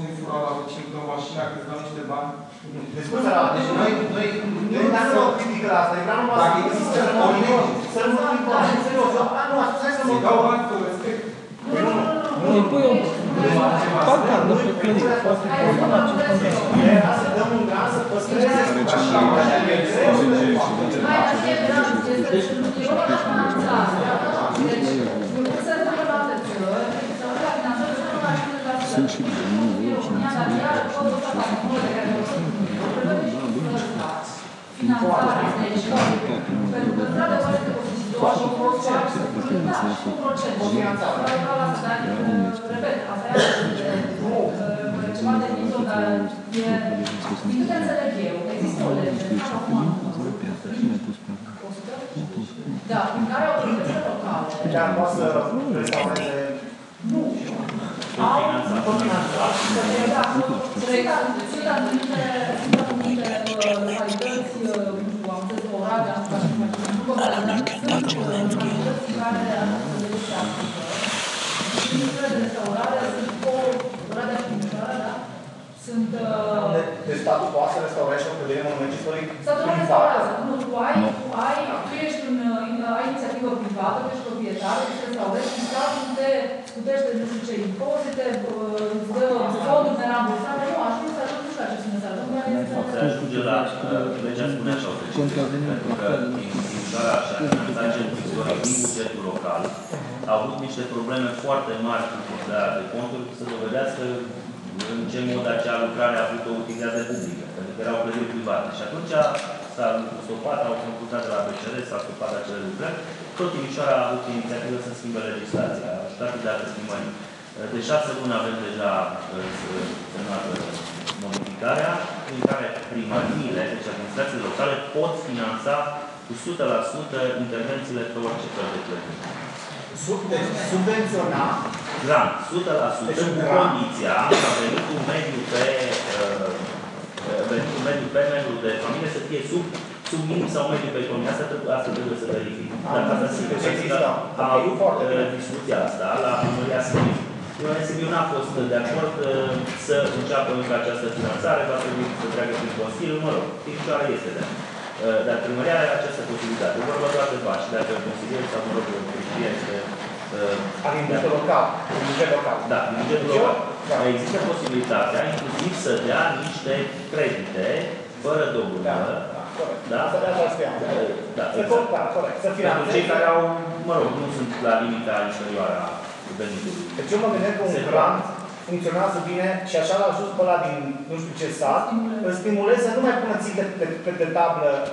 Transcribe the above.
din fura la vecin cu o mașină, că îți dau niște bani. Discuția la, deci noi n-am să o critică la asta, vreau numai dacă există o lege, să nu mă spui bani, serios, nu, hai să mă îi dau bani cu respect. Îi pui o pancardă pe clădire, foarte important. Era să dăm un gran, să păstreze așa, sunt și bine, nu, și nu da, în care autoritățile locale chiar poate să restaureze au finanțat. Sunt anumite localități, am zis, Oradea, de statul poate să restaureze o clădire monument istoric. Statul nu restaurează. Nu, tu ești ai inițiativă privată, tu ești proprietar, ești restaurezi și statul te scutește nu știu ce impozite, îți dă fonduri de rambursare. Nu, așa nu se ajunge, nu știu la ce să ajungă. Se ajunge la, legea spune așa, pentru că Timișoara și-a finanțat centrul istoric din bugetul local, au avut niște probleme foarte mari cu utilizarea de conturi să dovedească în ce mod acea lucrare a avut o utilitate publică, pentru că erau clădiri private. Și atunci s-a stopat, au consultat de la BCR, s-a stopat acele lucrări. Tot Timișoara a avut inițiativă să schimbe legislația, a ajutat de alte schimbări. De 6 luni avem deja semnată modificarea, în care primăriile, deci administrațiile locale, pot finanța cu 100% intervențiile pe orice fel de clădiri. Subvenționa Grant, 100% cu condiția ca venitul mediu pe membru de familie să fie sub minim sau mediu pe economie. Asta trebuie să verific. Dar asta sigur am avut discuția asta la primăria Sibiu. Primăria Sibiu n-a fost de acord să înceapă încă această finanțare, va trebui să treacă prin Consiliu, mă rog, Timișoara este de acord. Dar primăria are această posibilitate. Vorba doar de bani. Și dacă Consiliul sau, mă rog, primăria este din bugetul local. Da, din bugetul local. Există posibilitatea, inclusiv, să dea niște credite, fără dobândă. Da? Să dea Da, corect. Să finanțeze. Pentru cei care au, mă rog, nu sunt la limita inferioară a venitului. Deci eu mă gândesc că un grant funcționează bine și așa l-a ajuns pe ăla din nu știu ce sat, îl stimuleze să nu mai pună ținte pe tablă